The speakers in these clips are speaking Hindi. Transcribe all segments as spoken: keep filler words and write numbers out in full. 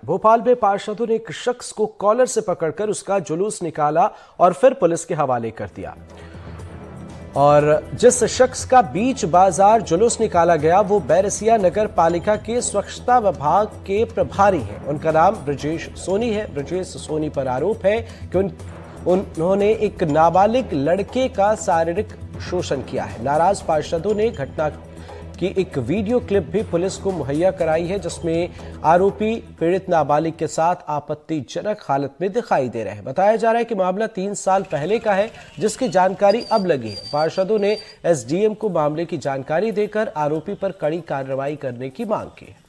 भोपाल में पार्षदों ने एक शख्स को कॉलर से पकड़कर उसका जुलूस निकाला और फिर पुलिस के हवाले कर दिया। और जिस शख्स का बीच बाजार जुलूस निकाला गया वो बैरसिया नगर पालिका के स्वच्छता विभाग के प्रभारी हैं। उनका नाम ब्रजेश सोनी है। ब्रजेश सोनी पर आरोप है कि उन उन्होंने एक नाबालिग लड़के का शारीरिक शोषण किया है। नाराज पार्षदों ने घटना की एक वीडियो क्लिप भी पुलिस को मुहैया कराई है, जिसमें आरोपी पीड़ित नाबालिग के साथ आपत्तिजनक हालत में दिखाई दे रहे हैं। बताया जा रहा है कि मामला तीन साल पहले का है, जिसकी जानकारी अब लगी है। पार्षदों ने एसडीएम को मामले की जानकारी देकर आरोपी पर कड़ी कार्रवाई करने की मांग की है।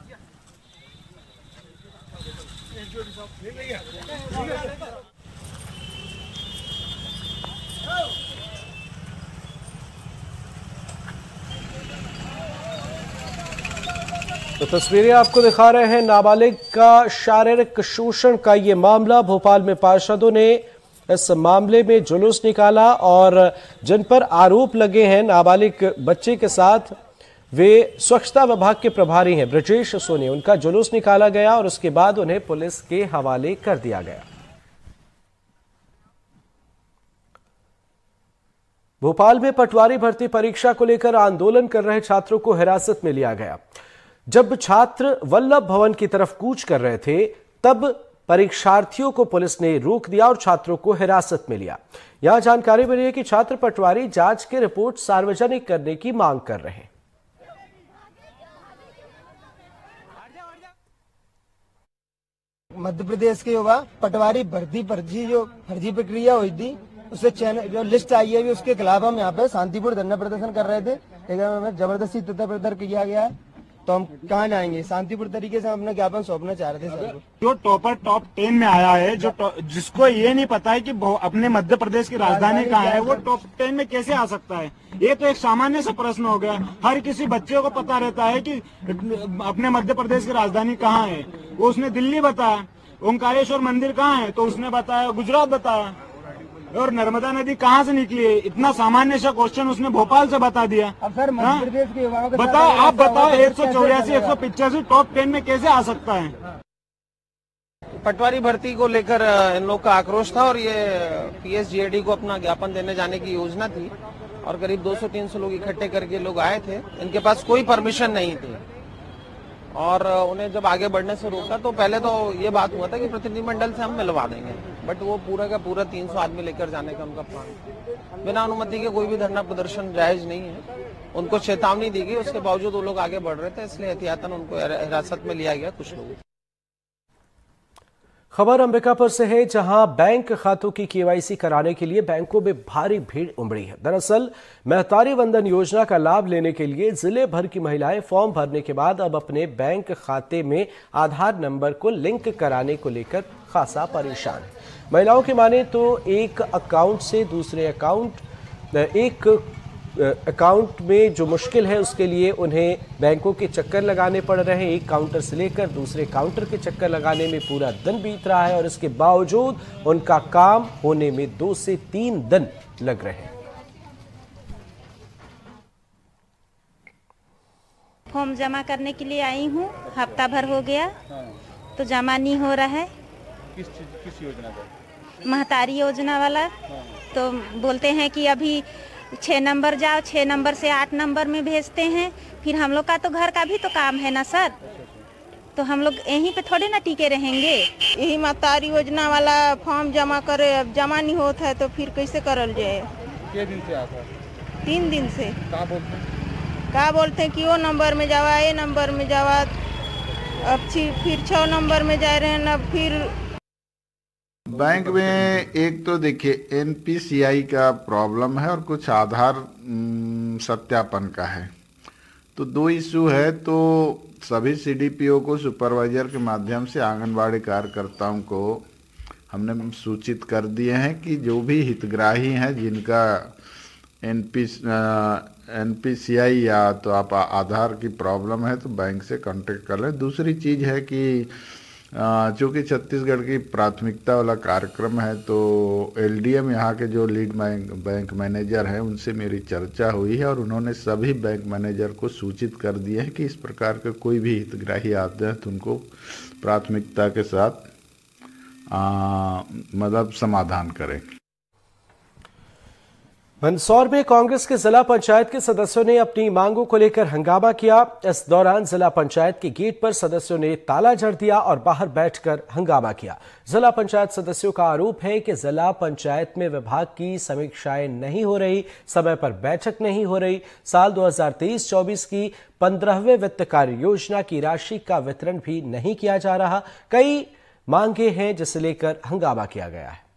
तो तस्वीरें आपको दिखा रहे हैं नाबालिग का शारीरिक शोषण का ये मामला। भोपाल में पार्षदों ने इस मामले में जुलूस निकाला और जिन पर आरोप लगे हैं नाबालिग बच्चे के साथ, वे स्वच्छता विभाग के प्रभारी हैं ब्रजेश सोनी। उनका जुलूस निकाला गया और उसके बाद उन्हें पुलिस के हवाले कर दिया गया। भोपाल में पटवारी भर्ती परीक्षा को लेकर आंदोलन कर रहे छात्रों को हिरासत में लिया गया। जब छात्र वल्लभ भवन की तरफ कूच कर रहे थे तब परीक्षार्थियों को पुलिस ने रोक दिया और छात्रों को हिरासत में लिया। यहां जानकारी मिली है कि छात्र पटवारी जांच की रिपोर्ट सार्वजनिक करने की मांग कर रहे हैं। मध्य प्रदेश के युवा पटवारी भर्ती पर्ची जो फर्जी प्रक्रिया हुई थी उससे चयन जो लिस्ट आई है उसके खिलाफ हम यहाँ पे शांतिपूर्ण धरना प्रदर्शन कर रहे थे, लेकिन हमें जबरदस्ती तथा प्रदर किया गया है। तो हम कहाँ जाएंगे? शांतिपूर्ण तरीके से हम अपना ज्ञापन सौंपना चाह रहे थे सर को। जो टॉपर टॉप टेन में आया है, जो जिसको ये नहीं पता है कि अपने मध्य प्रदेश की राजधानी कहाँ है, वो टॉप टेन में कैसे आ सकता है? ये तो एक सामान्य सा प्रश्न हो गया। हर किसी बच्चे को पता रहता है कि अपने मध्य प्रदेश की राजधानी कहाँ है। वो उसने दिल्ली बताया, ओंकारेश्वर मंदिर कहाँ है तो उसने बताया गुजरात बताया, और नर्मदा नदी कहाँ से निकली है इतना सामान्य सा क्वेश्चन उसने भोपाल से बता दिया। अब सर मध्य प्रदेश के युवाओं के बताओ, आप बताओ एक सौ चौरासी एक सौ पिचासी टॉप टेन में कैसे आ सकता है? पटवारी भर्ती को लेकर इन लोग का आक्रोश था और ये पीएसजीएडी को अपना ज्ञापन देने जाने की योजना थी और करीब दो सौ तीन सौ लोग इकट्ठे करके लोग आए थे। इनके पास कोई परमिशन नहीं थी और उन्हें जब आगे बढ़ने से रोका तो पहले तो ये बात हुआ था कि प्रतिनिधिमंडल से हम मिलवा देंगे, बट वो पूरा का पूरा तीन सौ आदमी लेकर जाने का उनका प्लान। बिना अनुमति के कोई भी धरना प्रदर्शन जायज नहीं है। उनको चेतावनी दी गई, उसके बावजूद वो लोग आगे बढ़ रहे थे, इसलिए एहतियातन उनको हिरासत में लिया गया कुछ लोगों। खबर अंबिकापुर से है, जहां बैंक खातों की केवाईसी कराने के लिए बैंकों में भारी भीड़ उमड़ी है। दरअसल महतारी वंदन योजना का लाभ लेने के लिए जिले भर की महिलाएं फॉर्म भरने के बाद अब अपने बैंक खाते में आधार नंबर को लिंक कराने को लेकर खासा परेशान है। महिलाओं की माने तो एक अकाउंट से दूसरे अकाउंट एक अकाउंट में जो मुश्किल है उसके लिए उन्हें बैंकों के चक्कर लगाने पड़ रहे हैं। एक काउंटर से लेकर दूसरे काउंटर के चक्कर लगाने में पूरा दिन बीत रहा है और इसके बावजूद उनका काम होने में दो से तीन दिन लग रहे हैं। फॉर्म जमा करने के लिए आई हूँ, हफ्ता भर हो गया तो जमा नहीं हो रहा है। किस किस योजना का? महतारी योजना वाला। तो बोलते हैं कि अभी छः नंबर जाओ, छः नंबर से आठ नंबर में भेजते हैं। फिर हम लोग का तो घर का भी तो काम है ना सर, तो हम लोग यहीं पे थोड़े ना टिके रहेंगे। यही महतारी योजना वाला फॉर्म जमा करे, अब जमा नहीं होता है तो फिर कैसे करल जाए? कितने दिन से आता? तीन दिन से। क्या बोलते हैं? क्या बोलते हैं कि वो नंबर में जावा, ये नंबर में जावा, अब फिर छः नंबर में जा रहे हैं ना। फिर बैंक में एक तो देखिए एनपीसीआई का प्रॉब्लम है और कुछ आधार सत्यापन का है, तो दो इशू है। तो सभी सीडीपीओ को सुपरवाइजर के माध्यम से आंगनबाड़ी कार्यकर्ताओं को हमने सूचित कर दिए हैं कि जो भी हितग्राही हैं जिनका एनपी एनपीसीआई या तो आप आधार की प्रॉब्लम है तो बैंक से कांटेक्ट कर लें। दूसरी चीज़ है कि चूँकि छत्तीसगढ़ की प्राथमिकता वाला कार्यक्रम है तो एलडीएम यहाँ के जो लीड बैंक मैनेजर हैं उनसे मेरी चर्चा हुई है और उन्होंने सभी बैंक मैनेजर को सूचित कर दिए हैं कि इस प्रकार के कोई भी हितग्राही आते हैं तो उनको प्राथमिकता के साथ मतलब समाधान करें। मंदसौर में कांग्रेस के जिला पंचायत के सदस्यों ने अपनी मांगों को लेकर हंगामा किया। इस दौरान जिला पंचायत के गेट पर सदस्यों ने ताला जड़ दिया और बाहर बैठकर हंगामा किया। जिला पंचायत सदस्यों का आरोप है कि जिला पंचायत में विभाग की समीक्षाएं नहीं हो रही, समय पर बैठक नहीं हो रही, साल दो हज़ार तेईस चौबीस की पंद्रहवें वित्त कार्य योजना की राशि का वितरण भी नहीं किया जा रहा। कई मांगे हैं जिसे लेकर हंगामा किया गया है।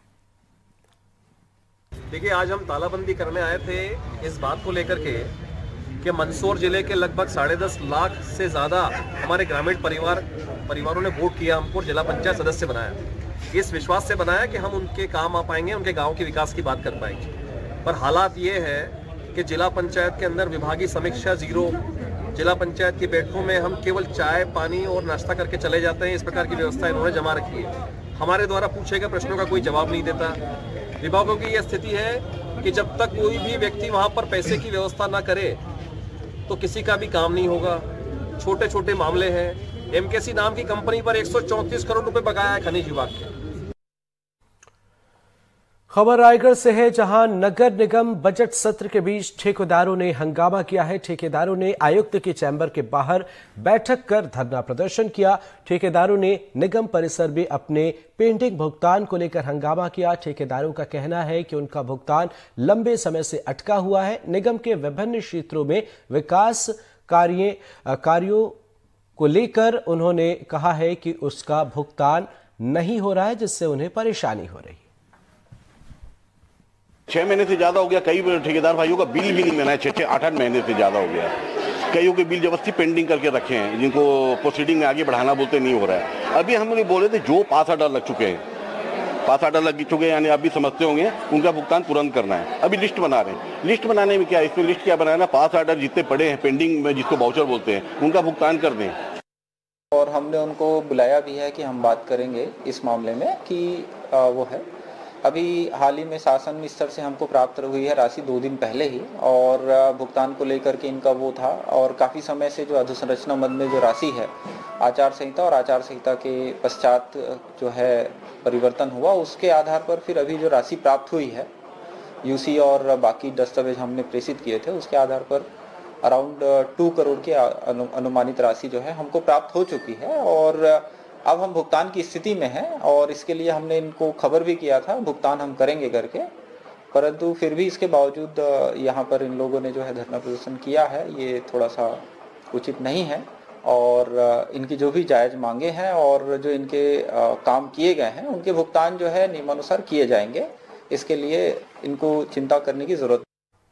देखिए, आज हम तालाबंदी करने आए थे इस बात को लेकर के कि मंदसौर जिले के लगभग साढ़े दस लाख से ज़्यादा हमारे ग्रामीण परिवार परिवारों ने वोट किया हमको, जिला पंचायत सदस्य बनाया। इस विश्वास से बनाया कि हम उनके काम आ पाएंगे, उनके गांव के विकास की बात कर पाएंगे। पर हालात ये है कि जिला पंचायत के अंदर विभागीय समीक्षा जीरो, जिला पंचायत की बैठकों में हम केवल चाय पानी और नाश्ता करके चले जाते हैं। इस प्रकार की व्यवस्था इन्होंने जमा रखी है। हमारे द्वारा पूछे गए प्रश्नों का कोई जवाब नहीं देता। विभागों की यह स्थिति है कि जब तक कोई भी व्यक्ति वहां पर पैसे की व्यवस्था ना करे तो किसी का भी काम नहीं होगा। छोटे छोटे मामले हैं। एमकेसी नाम की कंपनी पर एक सौ चौंतीस करोड़ रुपए बकाया है खनिज विभाग के। खबर रायगढ़ से है, जहां नगर निगम बजट सत्र के बीच ठेकेदारों ने हंगामा किया है। ठेकेदारों ने आयुक्त के चैम्बर के बाहर बैठक कर धरना प्रदर्शन किया। ठेकेदारों ने निगम परिसर में अपने पेंडिंग भुगतान को लेकर हंगामा किया। ठेकेदारों का कहना है कि उनका भुगतान लंबे समय से अटका हुआ है। निगम के विभिन्न क्षेत्रों में विकास कार्य कार्यों को लेकर उन्होंने कहा है कि उसका भुगतान नहीं हो रहा है, जिससे उन्हें परेशानी हो रही है। छह महीने से ज्यादा हो गया, कई ठेकेदार भाइयों का बिल भी नहीं मिला है। छह छह आठ आठ महीने से ज्यादा हो गया। कईयों के बिल जबरदस्ती पेंडिंग करके रखे हैं, जिनको प्रोसीडिंग में आगे बढ़ाना बोलते नहीं हो रहा है। अभी हम लोग बोले थे जो पास आर्डर लग चुके हैं, पास आर्डर लग चुके हैं यानी अभी समझते होंगे, उनका भुगतान तुरंत करना है। अभी लिस्ट बना रहे हैं। लिस्ट बनाने में क्या है, इसमें लिस्ट क्या बनाना, पास आर्डर जितने पड़े हैं पेंडिंग में, जिसको वाउचर बोलते हैं, उनका भुगतान कर दें। और हमने उनको बुलाया भी है कि हम बात करेंगे इस मामले में कि वो है। अभी हाल ही में शासन स्तर से हमको प्राप्त हुई है राशि दो दिन पहले ही, और भुगतान को लेकर के इनका वो था। और काफ़ी समय से जो अधोसंरचना मद में जो राशि है, आचार संहिता और आचार संहिता के पश्चात जो है परिवर्तन हुआ, उसके आधार पर फिर अभी जो राशि प्राप्त हुई है, यूसी और बाकी दस्तावेज हमने प्रेषित किए थे, उसके आधार पर अराउंड टू करोड़ की अनुमानित राशि जो है हमको प्राप्त हो चुकी है। और अब हम भुगतान की स्थिति में हैं और इसके लिए हमने इनको खबर भी किया था, भुगतान हम करेंगे करके। परंतु फिर भी इसके बावजूद यहाँ पर इन लोगों ने जो है धरना प्रदर्शन किया है, ये थोड़ा सा उचित नहीं है। और इनकी जो भी जायज मांगे हैं और जो इनके काम किए गए हैं, उनके भुगतान जो है नियमानुसार किए जाएंगे। इसके लिए इनको चिंता करने की जरूरत।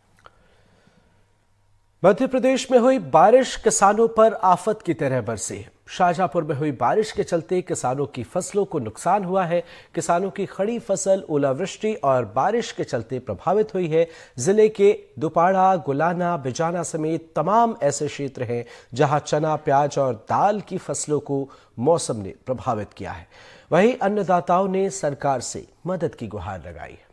मध्य प्रदेश में हुई बारिश किसानों पर आफत की तरह बरसी। शाहजहांपुर में हुई बारिश के चलते किसानों की फसलों को नुकसान हुआ है। किसानों की खड़ी फसल ओलावृष्टि और बारिश के चलते प्रभावित हुई है। जिले के दुपाड़ा, गुलाना, बिजाना समेत तमाम ऐसे क्षेत्र हैं जहां चना, प्याज और दाल की फसलों को मौसम ने प्रभावित किया है। वहीं अन्नदाताओं ने सरकार से मदद की गुहार लगाई है।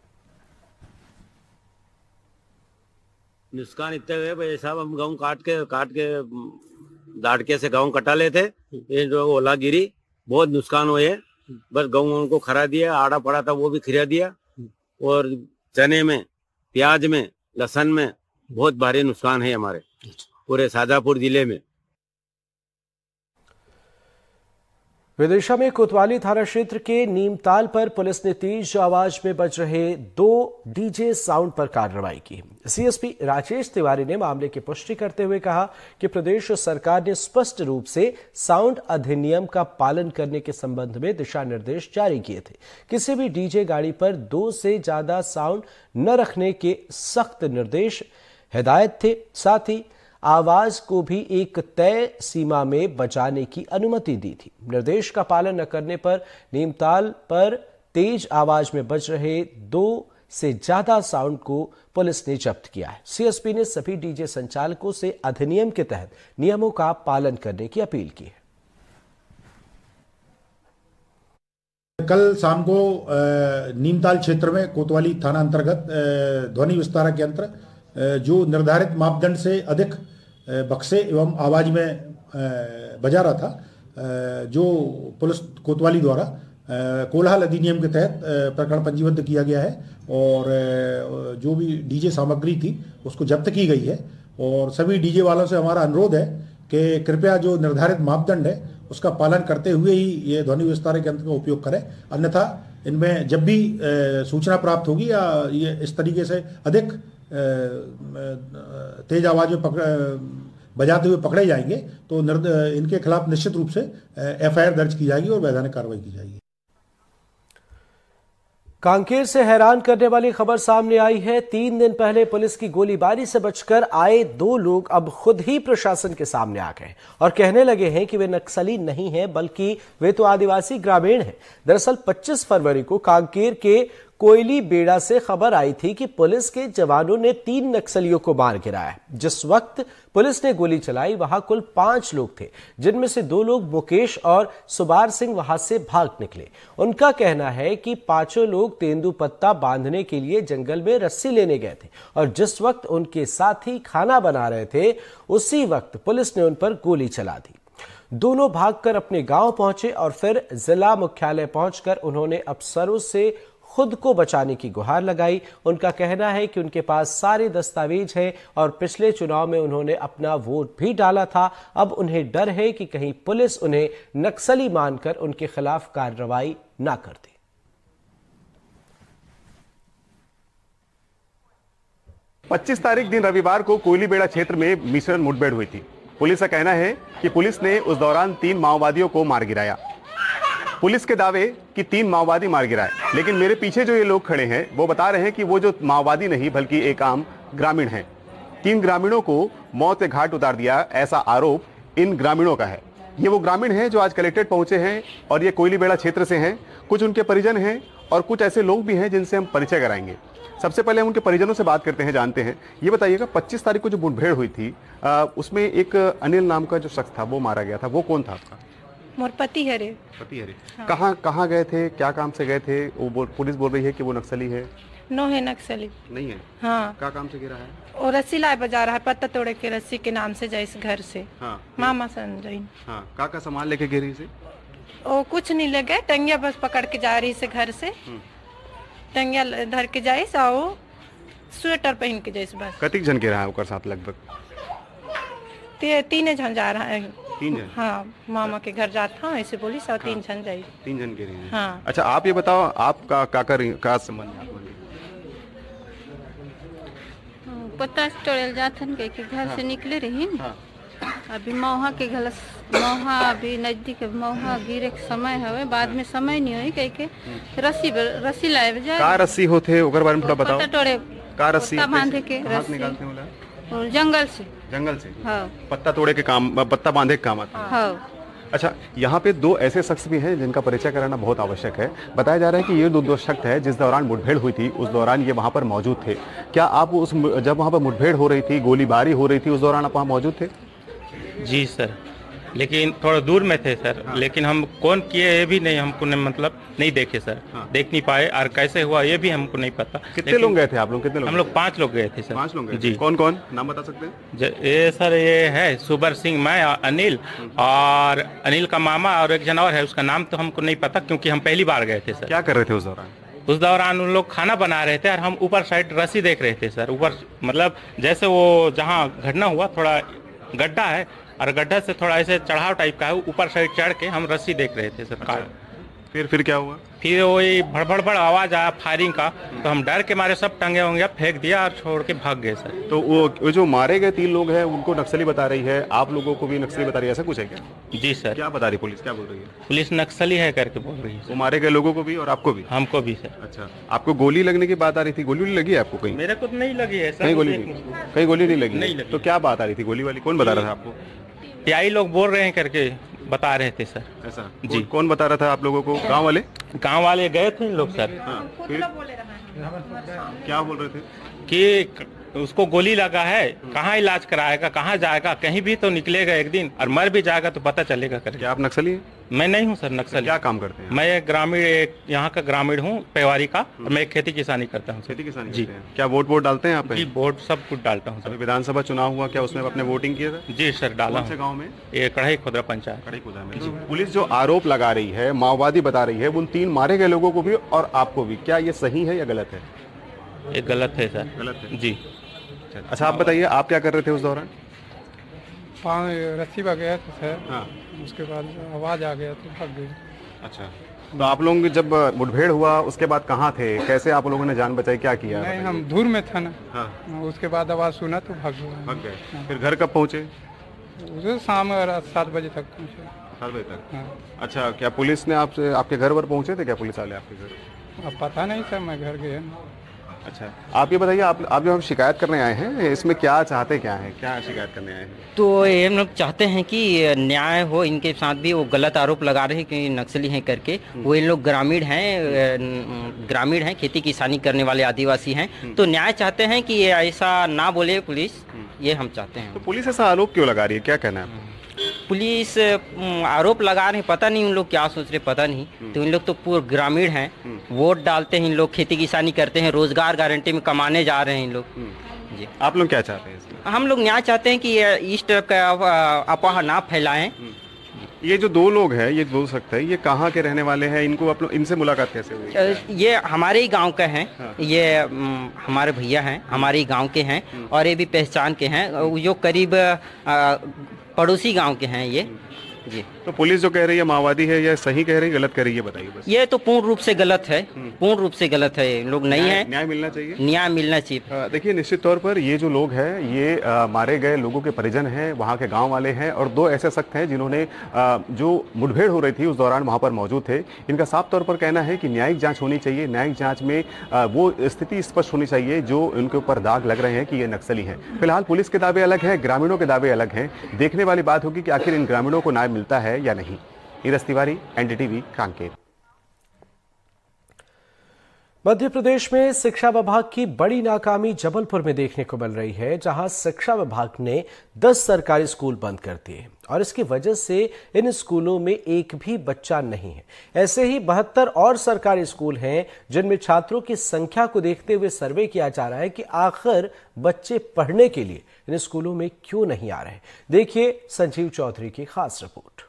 नुकसान इतने हुए भाई साहब, हम गेहूँ काट के काट के दाड़के से गेहूँ कटा लेते, ये जो ओला गिरी बहुत नुकसान हुए। बस गेहूँ उनको खरा दिया, आड़ा पड़ा था वो भी खिरा दिया। और चने में, प्याज में, लहसुन में बहुत भारी नुकसान है हमारे पूरे शाहजहांपुर जिले में। विदिशा में कोतवाली थाना क्षेत्र के नीमताल पर पुलिस ने तेज आवाज में बज रहे दो डीजे साउंड पर कार्रवाई की। सीएसपी राजेश तिवारी ने मामले की पुष्टि करते हुए कहा कि प्रदेश सरकार ने स्पष्ट रूप से साउंड अधिनियम का पालन करने के संबंध में दिशा निर्देश जारी किए थे। किसी भी डीजे गाड़ी पर दो से ज्यादा साउंड न रखने के सख्त निर्देश हिदायत थे। साथ ही आवाज को भी एक तय सीमा में बजाने की अनुमति दी थी। निर्देश का पालन न करने पर नीमताल पर तेज आवाज में बज रहे दो से ज्यादा साउंड को पुलिस ने जब्त किया है। सीएसपी ने सभी डीजे संचालकों से अधिनियम के तहत नियमों का पालन करने की अपील की है। कल शाम को नीमताल क्षेत्र में कोतवाली थाना अंतर्गत ध्वनि विस्तारक यंत्र जो निर्धारित मापदंड से अधिक बक्से एवं आवाज में बजा रहा था, जो पुलिस कोतवाली द्वारा कोलाहल अधिनियम के तहत प्रकरण पंजीबद्ध किया गया है और जो भी डीजे सामग्री थी उसको जब्त की गई है। और सभी डीजे वालों से हमारा अनुरोध है कि कृपया जो निर्धारित मापदंड है उसका पालन करते हुए ही ये ध्वनि विस्तारक यंत्र का उपयोग करें, अन्यथा इनमें जब भी सूचना प्राप्त होगी या ये इस तरीके से अधिक तेज आवाज में पकड़ बजाते हुए पकड़े जाएंगे तो इनके खिलाफ निश्चित रूप से एफ आई आर दर्ज की जाएगी और वैधानिक कार्रवाई की जाएगी। कांकेर से हैरान करने वाली खबर सामने आई है। तीन दिन पहले पुलिस की गोलीबारी से बचकर आए दो लोग अब खुद ही प्रशासन के सामने आ गए और कहने लगे हैं कि वे नक्सली नहीं हैं बल्कि वे तो आदिवासी ग्रामीण हैं। दरअसल पच्चीस फरवरी को कांकेर के कोयली बेड़ा से खबर आई थी कि पुलिस के जवानों ने तीन नक्सलियों को मार गिराया। जिस वक्त पुलिस ने गोली चलाई वहां कुल पांच लोग थे, जिनमें से दो लोग मुकेश और सुबार सिंह वहां से भाग निकले। उनका कहना है कि पांचों लोग तेंदुपत्ता बांधने के लिए जंगल में रस्सी लेने गए थे और जिस वक्त उनके साथी खाना बना रहे थे उसी वक्त पुलिस ने उन पर गोली चला दी। दोनों भागकर अपने गांव पहुंचे और फिर जिला मुख्यालय पहुंचकर उन्होंने अफसरों से खुद को बचाने की गुहार लगाई। उनका कहना है कि उनके पास सारे दस्तावेज हैं और पिछले चुनाव में उन्होंने अपना वोट भी डाला था। अब उन्हें डर है कि कहीं पुलिस उन्हें नक्सली मानकर उनके खिलाफ कार्रवाई ना कर दे। पच्चीस तारीख दिन रविवार को कोयलीबेड़ा क्षेत्र में मिश्रण मुठभेड़ हुई थी। पुलिस का कहना है कि पुलिस ने उस दौरान तीन माओवादियों को मार गिराया। पुलिस के दावे कि तीन माओवादी मार गिराए, लेकिन मेरे पीछे जो ये लोग खड़े हैं वो बता रहे हैं कि वो जो माओवादी नहीं बल्कि एक आम ग्रामीण हैं। तीन ग्रामीणों को मौत के घाट उतार दिया, ऐसा आरोप इन ग्रामीणों का है। ये वो ग्रामीण हैं जो आज कलेक्ट्रेट पहुंचे हैं और ये कोयलीबेड़ा क्षेत्र से हैं। कुछ उनके परिजन हैं और कुछ ऐसे लोग भी हैं जिनसे हम परिचय कराएंगे। सबसे पहले हम उनके परिजनों से बात करते हैं, जानते हैं। ये बताइएगा, पच्चीस तारीख को जो मुठभेड़ हुई थी आ, उसमें एक अनिल नाम का जो शख्स था वो मारा गया था, वो कौन था आपका? मोर पति हरे। पति हरे। हाँ। कहाँ कहाँ गए थे, क्या काम से गए थे? वो बोल, पुलिस बोल रही है कि वो नक्सली है। नो है नक्सली नहीं है। हाँ। क्या काम से गिरा है? और रस्सी लाए बजा रहा है, पत्ता तोड़े के रस्सी के नाम से जाए इस घर से। हाँ। मामा संजय। हाँ। का का सामान लेके गिरी से? ओ कुछ नहीं लगे, टंगिया बस पकड़ के जा रही से घर से। टंगिया धर के जाए साओ स्वेटर पहन के जाइस बस। कतिक जन के रहा है ओकर साथ? लगभग ते तीन जन जा रहा है। तीन जन? हाँ, मामा के घर जाता हूँ ऐसे बोली सब। हाँ। तीन जन जाए। तीन जन के रहे हैं। हाँ। अच्छा, आप ये बताओ, आपका का कर का संबंध? पता तोड़ल जाथन के कि घर हाँ। से निकले रही। हाँ। अभी मौहा के घर मौहा अभी नजदीक मौहा गिरे के समय हवे, बाद में समय नहीं होई कह के रस्सी रस्सी लाए जाए। का रस्सी होते ओकर बारे में थोड़ा बताओ। पत्ता तोड़े का रस्सी बांधे के रस्सी निकालते होला और जंगल से जंगल से। हाँ। पत्ता तोड़े के काम, पत्ता बांधे के काम आता है। हाँ। अच्छा, यहाँ पे दो ऐसे शख्स भी हैं जिनका परिचय कराना बहुत आवश्यक है। बताया जा रहा है कि ये दो दो शख्स है जिस दौरान मुठभेड़ हुई थी उस दौरान ये वहाँ पर मौजूद थे। क्या आप उस जब वहाँ पर मुठभेड़ हो रही थी, गोलीबारी हो रही थी, उस दौरान आप वहाँ मौजूद थे? जी सर, लेकिन थोड़ा दूर में थे सर। हाँ। लेकिन हम कौन किए ये भी नहीं हमको नहीं, मतलब नहीं देखे सर। हाँ। देख नहीं पाए और कैसे हुआ ये भी हमको नहीं पता। कितने लोग गए थे आप लोग? कितने लोग? हम लोग पांच लोग गए थे सर। पांच लोग गए जी। कौन कौन नाम बता सकते हैं? ये सर ये है सुबर सिंह, मैं अनिल और अनिल का मामा और एक जन और है, उसका नाम तो हमको नहीं पता क्योंकि हम पहली बार गए थे सर। क्या कर रहे थे उस दौरान? उस दौरान उन लोग खाना बना रहे थे और हम ऊपर साइड रस्सी देख रहे थे सर। ऊपर मतलब जैसे वो जहाँ घटना हुआ थोड़ा गड्ढा है और गड्ढा से थोड़ा ऐसे चढ़ाव टाइप का है, ऊपर साइड चढ़ के हम रस्सी देख रहे थे सर। अच्छा। फिर फिर क्या हुआ? फिर वही भड़बड़ भड़ आवाज आया फायरिंग का, तो हम डर के मारे सब टंगे होंगे फेंक दिया और छोड़ के भाग गए सर। तो वो जो मारे गए तीन लोग हैं उनको नक्सली बता रही है, आप लोगों को भी नक्सली बता रही है, ऐसा कुछ है क्या? जी सर। क्या बता रही पुलिस, क्या बोल रही है? पुलिस नक्सली है करके बोल रही है। वो मारे गए लोगों को भी और आपको भी? हमको भी सर। अच्छा, आपको गोली लगने की बात आ रही थी, गोली लगी है आपको कहीं? मेरे को नहीं लगी है सर। कहीं गोली नहीं, कहीं गोली नहीं लगी? नहीं लगी। तो क्या बात आ रही थी गोली वाली, कौन बता रहा था आपको? यही लोग बोल रहे हैं करके बता रहे थे सर। ऐसा जी? कौन बता रहा था आप लोगों को? गांव वाले? गांव वाले गए थे लोग सर। हाँ। फिर क्या बोल रहे थे? कि उसको गोली लगा है, कहाँ इलाज कराएगा, कहाँ जाएगा, कहीं भी तो निकलेगा एक दिन और मर भी जाएगा तो पता चलेगा करके। क्या आप नक्सली हैं? मैं नहीं हूँ सर नक्सली। क्या काम करते हैं? मैं ग्रामीण, एक यहाँ का ग्रामीण हूँ पेवारी का, और मैं खेती किसानी करता हूँ। खेती किसानी जी। करते हैं। क्या वोट वोट डालते हैं आप? जी, वोट सब कुछ डालता हूँ सर। अभी विधानसभा चुनाव हुआ, क्या उसमें आपने वोटिंग किया था? जी सर, डाला। कौन से गाँव में? ये कढ़ाई खुदरा पंचायत। कढ़ाई खुदरा में। तो पुलिस जो आरोप लगा रही है, माओवादी बता रही है, उन तीन मारे गए लोगों को भी और आपको भी, क्या ये सही है या गलत है? ये गलत है सर। गलत है जी। अच्छा आप बताइए, आप क्या कर रहे थे उस दौरान? रस्सी पर गया था सर। हाँ। उसके बाद आवाज आ गया तो भाग गई। अच्छा, तो आप लोग जब मुठभेड़ हुआ उसके बाद कहाँ थे, कैसे आप लोगों ने जान बचाई, क्या किया? नहीं, हम दूर में था ना। हाँ। उसके बाद आवाज सुना तो भाग गए। भाग गए। फिर घर कब पहुँचे? उसे शाम सात बजे तक पहुँचे। सात बजे तक। हाँ। अच्छा, क्या पुलिस ने आपसे आपके घर पर पहुँचे थे? क्या पुलिस वाले आपके घर? अब पता नहीं सर, मैं घर गया। अच्छा, आप ये बताइए, आप आप जो हम शिकायत करने आए हैं, इसमें क्या चाहते क्या हैं, क्या शिकायत करने आए हैं? तो ये हम लोग चाहते हैं कि न्याय हो इनके साथ भी। वो गलत आरोप लगा रहे हैं कि नक्सली हैं करके। वो इन लोग ग्रामीण हैं, ग्रामीण हैं, खेती किसानी करने वाले आदिवासी हैं। तो न्याय चाहते हैं कि ऐसा ना बोले पुलिस, ये हम चाहते हैं। तो पुलिस ऐसा आरोप क्यों लगा रही है, क्या कहना है? पुलिस आरोप लगा रहे हैं, पता नहीं उन लोग क्या सोच रहे, पता नहीं। तो इन लोग तो पूरे ग्रामीण हैं, वोट डालते हैं इन लोग, खेती किसानी करते हैं, रोजगार गारंटी में कमाने जा रहे हैं इन लोग। जी। आप लोग क्या चाहते हैं इसमें? हम लोग न्याय चाहते हैं कि इस तरह का अफवाह ना फैलाएं। ये जो दो लोग हैं, ये बोल सकते हैं, ये कहाँ के रहने वाले हैं? इनको आप लोग, इनसे मुलाकात कैसे हुई? ये हमारे ही गांव के हैं। हाँ। ये हमारे भैया हैं, हमारे ही गांव के हैं, और ये भी पहचान के हैं, जो करीब पड़ोसी गांव के हैं ये। जी। तो पुलिस जो कह रही है माओवादी है, या सही कह रही है, गलत कह रही है, बताइए बस। ये तो पूर्ण रूप से गलत है, पूर्ण रूप से गलत है। लोग नहीं है, न्याय मिलना चाहिए, न्याय मिलना चाहिए। देखिए, निश्चित तौर पर ये जो लोग हैं, ये आ, मारे गए लोगों के परिजन हैं, वहाँ के गांव वाले हैं, और दो ऐसे शख्स हैं जिन्होंने आ, जो मुठभेड़ हो रही थी उस दौरान वहाँ पर मौजूद थे। इनका साफ तौर पर कहना है कि न्यायिक जाँच होनी चाहिए। न्यायिक जाँच में आ, वो स्थिति स्पष्ट होनी चाहिए जो इनके ऊपर दाग लग रहे हैं कि ये नक्सली हैं। फिलहाल पुलिस के दावे अलग हैं, ग्रामीणों के दावे अलग हैं। देखने वाली बात होगी कि आखिर इन ग्रामीणों को न्याय मिलता है या नहीं। नीरज तिवारी, एनडीटीवी, कांकेर। मध्य प्रदेश में शिक्षा विभाग की बड़ी नाकामी जबलपुर में देखने को मिल रही है, जहां शिक्षा विभाग ने दस सरकारी स्कूल बंद कर दिए और इसकी वजह से इन स्कूलों में एक भी बच्चा नहीं है। ऐसे ही बहत्तर और सरकारी स्कूल हैं जिनमें छात्रों की संख्या को देखते हुए सर्वे किया जा रहा है कि आखिर बच्चे पढ़ने के लिए इन स्कूलों में क्यों नहीं आ रहे। देखिए संजीव चौधरी की खास रिपोर्ट।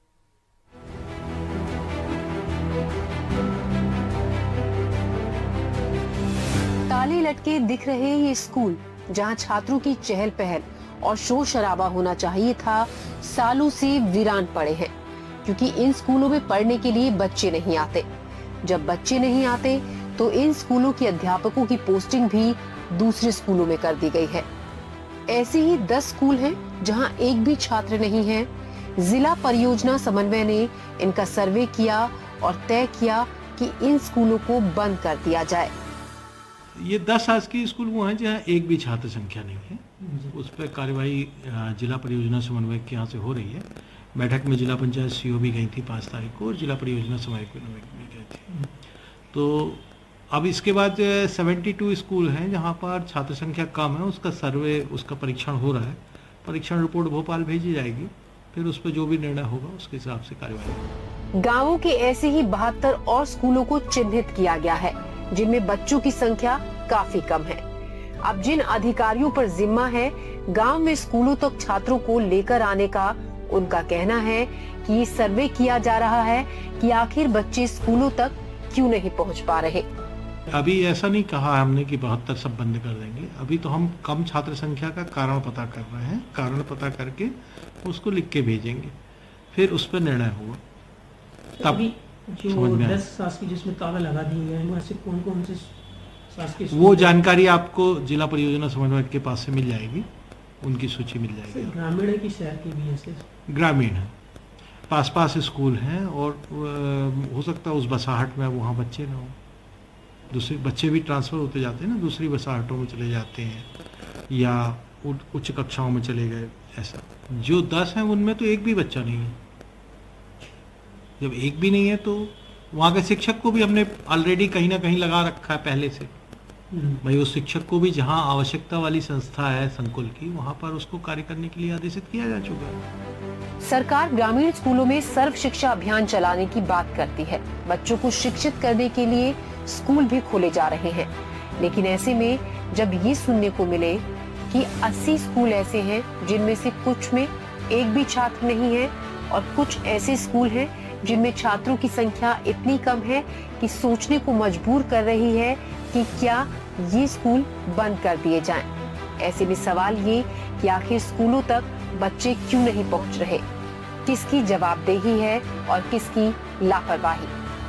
ताले लटके दिख रहे ये स्कूल, जहां छात्रों की चहल पहल और शोर शराबा होना चाहिए था, सालों से वीरान पड़े हैं, क्योंकि इन स्कूलों में पढ़ने के लिए बच्चे नहीं आते। जब बच्चे नहीं आते तो इन स्कूलों के अध्यापकों की पोस्टिंग भी दूसरे स्कूलों में कर दी गई है। ऐसे ही दस स्कूल हैं जहां एक भी छात्र नहीं है। जिला परियोजना समन्वय ने इनका सर्वे किया और तय किया कि इन स्कूलों को बंद कर दिया जाए। ये दस शासकीय स्कूल वो हैं जहाँ एक भी छात्र संख्या नहीं है। उस पर कार्यवाही जिला परियोजना समन्वय के यहाँ से हो रही है। बैठक में जिला पंचायत सीओ भी गई थी पाँच तारीख को, और जिला परियोजना समन्वय भी गए थे। तो अब इसके बाद बहत्तर स्कूल हैं जहाँ पर छात्र संख्या कम है, उसका सर्वे, उसका परीक्षण हो रहा है। परीक्षण रिपोर्ट भोपाल भेजी जाएगी, फिर उस पर जो भी निर्णय होगा उसके हिसाब से कार्यवाही। गाँवों के ऐसे ही बहत्तर और स्कूलों को चिन्हित किया गया है जिनमें बच्चों की संख्या काफी कम है। अब जिन अधिकारियों पर जिम्मा है गांव में स्कूलों तक छात्रों को लेकर आने का, उनका कहना है कि ये सर्वे किया जा रहा है कि आखिर बच्चे स्कूलों तक क्यों नहीं पहुंच पा रहे। अभी ऐसा नहीं कहा हमने कि बहत्तर सब बंद कर देंगे। अभी तो हम कम छात्र संख्या का कारण पता कर रहे हैं। कारण पता करके उसको लिख के भेजेंगे, फिर उस पर निर्णय होगा। तब जो दस शासकीय जिसमें ताला लगा दिए गए हैं, वैसे कौन कौन से शासकीय, वो जानकारी आपको जिला परियोजना समन्वय के पास से मिल जाएगी, उनकी सूची मिल जाएगी। ग्रामीण है कि शहर के भी ऐसे? ग्रामीण है, पास पास स्कूल हैं, और हो सकता है उस बसाहट में वहाँ बच्चे ना हो। दूसरे बच्चे भी ट्रांसफर होते जाते हैं ना, दूसरी बसाहटों में चले जाते हैं या उच्च कक्षाओं में चले गए। ऐसा जो दस हैं उनमें तो एक भी बच्चा नहीं है। जब एक भी नहीं है तो वहाँ के शिक्षक को भी हमने ऑलरेडी कहीं ना कहीं लगा रखा है पहले से। भाई उस शिक्षक को भी जहाँ आवश्यकता वाली संस्था है संकुल की, वहाँ पर उसको कार्य करने के लिए आदेशित किया जा चुका है। सरकार ग्रामीण स्कूलों में सर्व शिक्षा अभियान चलाने की बात करती है। बच्चों को शिक्षित करने के लिए स्कूल भी खोले जा रहे हैं, लेकिन ऐसे में जब ये सुनने को मिले कि अस्सी स्कूल ऐसे हैं जिनमें से कुछ में एक भी छात्र नहीं है और कुछ ऐसे स्कूल हैं जिनमें छात्रों की संख्या इतनी कम है कि सोचने को मजबूर कर रही है कि क्या ये स्कूल बंद कर दिए जाएं। ऐसे में सवाल ये कि आखिर स्कूलों तक बच्चे क्यों नहीं पहुंच रहे, किसकी जवाबदेही है और किसकी लापरवाही।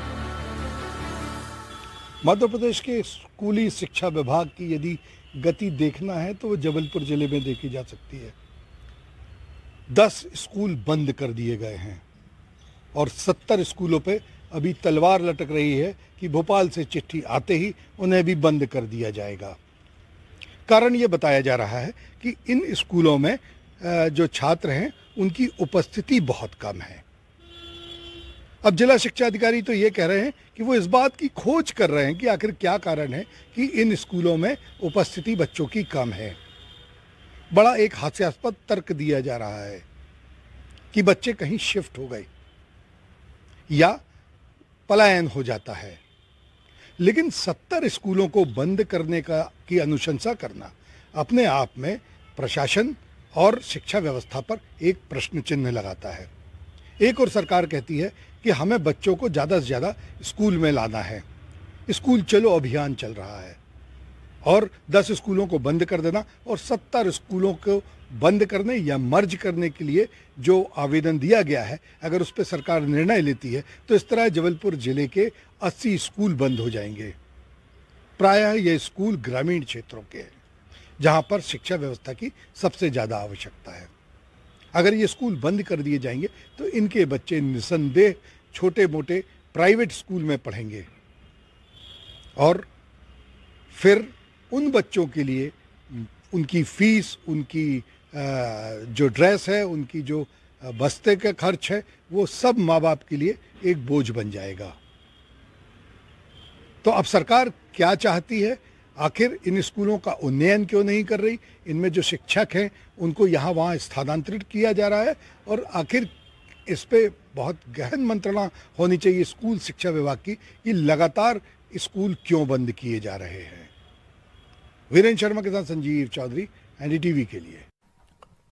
मध्य प्रदेश के स्कूली शिक्षा विभाग की यदि गति देखना है तो वो जबलपुर जिले में देखी जा सकती है। दस स्कूल बंद कर दिए गए हैं और सत्तर स्कूलों पे अभी तलवार लटक रही है कि भोपाल से चिट्ठी आते ही उन्हें भी बंद कर दिया जाएगा। कारण ये बताया जा रहा है कि इन स्कूलों में जो छात्र हैं उनकी उपस्थिति बहुत कम है। अब जिला शिक्षा अधिकारी तो ये कह रहे हैं कि वो इस बात की खोज कर रहे हैं कि आखिर क्या कारण है कि इन स्कूलों में उपस्थिति बच्चों की कम है। बड़ा एक हास्यास्पद तर्क दिया जा रहा है कि बच्चे कहीं शिफ्ट हो गए या पलायन हो जाता है, लेकिन सत्तर स्कूलों को बंद करने का की अनुशंसा करना अपने आप में प्रशासन और शिक्षा व्यवस्था पर एक प्रश्न चिन्ह लगाता है। एक और सरकार कहती है कि हमें बच्चों को ज़्यादा से ज़्यादा स्कूल में लाना है, स्कूल चलो अभियान चल रहा है, और दस स्कूलों को बंद कर देना और सत्तर स्कूलों को बंद करने या मर्ज करने के लिए जो आवेदन दिया गया है, अगर उस पर सरकार निर्णय लेती है तो इस तरह जबलपुर जिले के अस्सी स्कूल बंद हो जाएंगे। प्रायः ये स्कूल ग्रामीण क्षेत्रों के हैं जहां पर शिक्षा व्यवस्था की सबसे ज़्यादा आवश्यकता है। अगर ये स्कूल बंद कर दिए जाएंगे तो इनके बच्चे निसंदेह छोटे मोटे प्राइवेट स्कूल में पढ़ेंगे और फिर उन बच्चों के लिए उनकी फीस, उनकी जो ड्रेस है, उनकी जो बस्ते का खर्च है, वो सब माँ बाप के लिए एक बोझ बन जाएगा। तो अब सरकार क्या चाहती है? आखिर इन स्कूलों का उन्नयन क्यों नहीं कर रही? इनमें जो शिक्षक हैं उनको यहाँ वहाँ स्थानांतरित किया जा रहा है और आखिर इस पे बहुत गहन मंत्रणा होनी चाहिए स्कूल शिक्षा विभाग की कि लगातार स्कूल क्यों बंद किए जा रहे हैं। वीरेंद्र शर्मा के साथ संजीव चौधरी, एनडीटीवी के लिए।